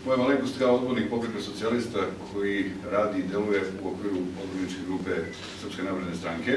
Moja malenkost kao odbornik Pokreta socijalista koji radi i deluje u okviru odborničke grupe Srpske napredne stranke,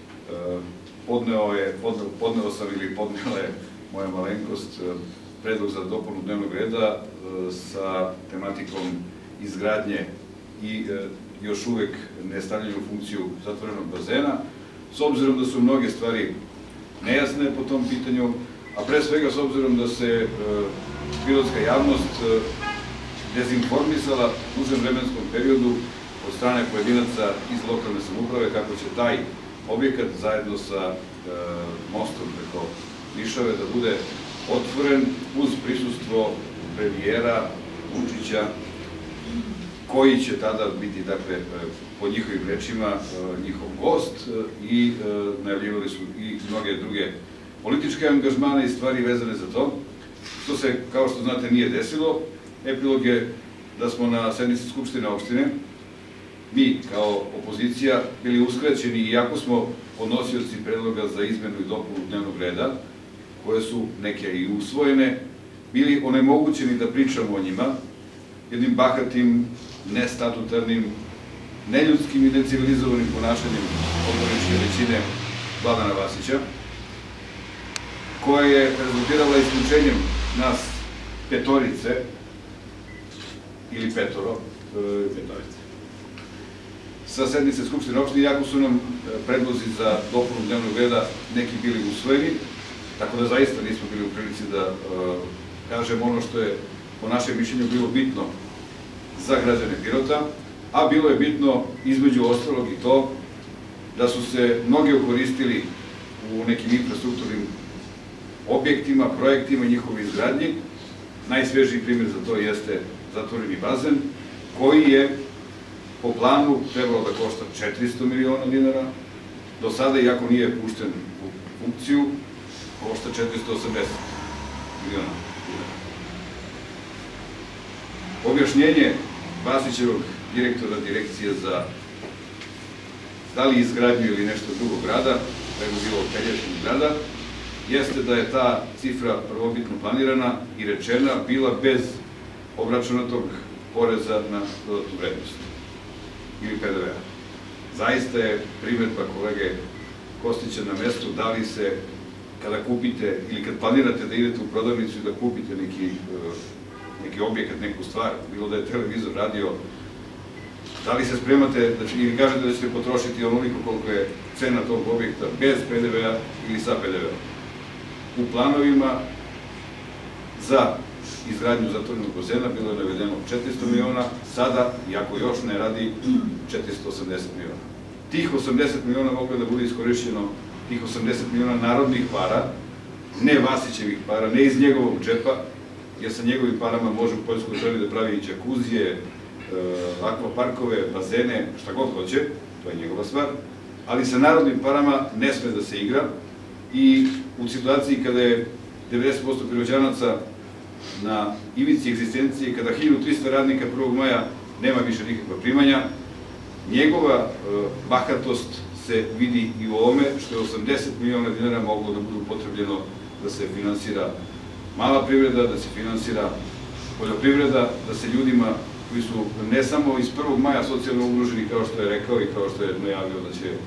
podneo sam ili podnela je moja malenkost predlog za dopunu dnevnog reda sa tematikom izgradnje i još uvek ne stavljanje u funkciju zatvorenog bazena, s obzirom da su mnoge stvari nejasne po tom pitanju, a pre svega s obzirom da se pilotska javnost dezinformisala u dužem vremenskom periodu od strane pojedinaca iz lokalne samouprave kako će taj objekat zajedno sa mostom preko Nišave da bude otvoren uz prisustvo premijera Vučića, koji će tada biti, dakle, po njihovim rečima, njihov gost, i najavljivali su i mnoge druge političke angažmane i stvari vezane za to, što se, kao što znate, nije desilo. Epilog je da smo na sednici Skupštine opštine, mi kao opozicija, bili uskraćeni, iako smo podnosioci predloga za izmenu i dopunu dnevnog reda, koje su neke i usvojene, bili onemogućeni da pričamo o njima, jednim bahatim, nestatutarnim, neljudskim i necivilizovanim ponašanjem odborničke većine Vladana Vasića, koja je rezultirala isključenjem nas petorice, ili petoro, sa sednice Skupštine opštine, iako su nam predlozi za dopunu dnevnog reda neki bili usvojeni, tako da zaista nismo bili u prilici da kažemo ono što je po našem mišljenju bilo bitno za građane Pirota, a bilo je bitno između ostalog i to da su se mnogi okoristili u nekim infrastrukturnim objektima, projektima i njihovi izgradnji. Najsvežiji primjer za to jeste zatvoreni bazen, koji je po planu trebalo da košta 400 miliona dinara, do sada, iako nije pušten u funkciju, košta 480 miliona dinara. Objašnjenje Vasićevog direktora direkcije za da li izgradnju ili nešto drugog grada, da je bilo Pelješkog grada, jeste da je ta cifra prvobitno planirana i rečena bila bez obračunatog poreza na dodatnu vrednost ili PDV-a. Zaista je primedba kolege Kostića na mestu, da li se kada kupite ili kad planirate da idete u prodavnicu i da kupite neki objekat, neku stvar, bilo da je televizor, radio, da li se spremate ili kažete da ćete potrošiti onoliko koliko je cena tog objekta bez PDV-a ili sa PDV-a. U planovima za izgradnju zatvorenog bazena bilo je navedeno 400 miliona, sada, iako još ne radi, 480 miliona. Tih 80 miliona moglo da bude iskorišćeno, tih 80 miliona narodnih para, ne Vasićevih para, ne iz njegovog džepa, jer sa njegovim parama može u Poljskoj želi da pravi i džakuzije, akvaparkove, bazene, šta god hoće, to je njegova stvar, ali sa narodnim parama ne sme da se igra i u situaciji kada je 90% Piroćanaca na ivici egzistencije, kada 1300 radnika 1. maja nema više nikakva primanja, njegova bahatost se vidi i u ovome, što je 80 miliona dinara moglo da bude upotrebljeno da se finansira mala privreda, da se finansira poljoprivreda, da se ljudima koji su ne samo iz 1. maja socijalno ugroženi, kao što je rekao i kao što je najavio da će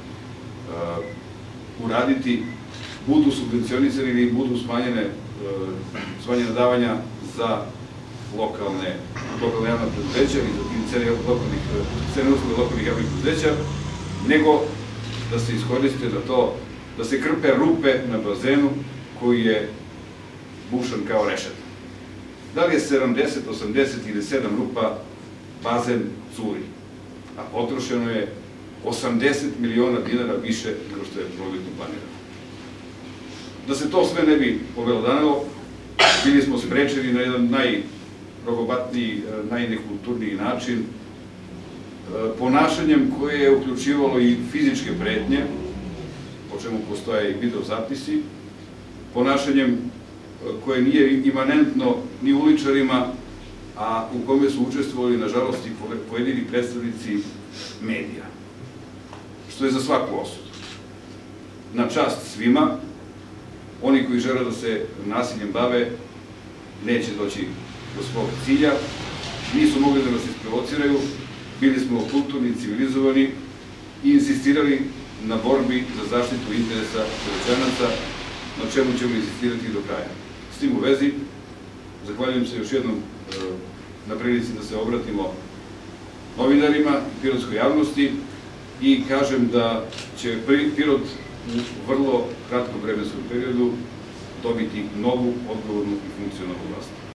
uraditi, budu subvencionisani ili budu smanjena davanja za lokalne javna preduzeća ili cene usluga lokalnih javnih preduzeća, nego da se iskoriste na to, da se krpe rupe na bazenu koji je bušan kao rešeta. Da li je 70, 80 ili 7 rupa, bazen curi, a potrošeno je 80 miliona dinara više nego što je prvobitno planirano. Da se to sve ne bi obelodanilo, bili smo sprečeni na jedan najrogobatniji, najnekulturniji način, ponašanjem koje je uključivalo i fizičke pretnje, o čemu postoje i video zapisi, ponašanjem koje nije imanentno ni uličarima, a u kome su učestvovali, nažalost, i pojedini predstavnici medija, što je za svaku osudu. Na čast svima, oni koji žele da se nasiljem bave neće doći do svog cilja, nisu mogli da nas isprovociraju, bili smo kulturni, civilizovani i insistirali na borbi za zaštitu interesa Piroćanaca, na čemu ćemo insistirati do kraja. S tim u vezi, zahvaljujem se još jednom na prilici da se obratimo novinarima i pirotskoj javnosti i kažem da će Pirot u vrlo kratkom vremenskom periodu dobiti novu, odgovornu i funkcionalnu vlast.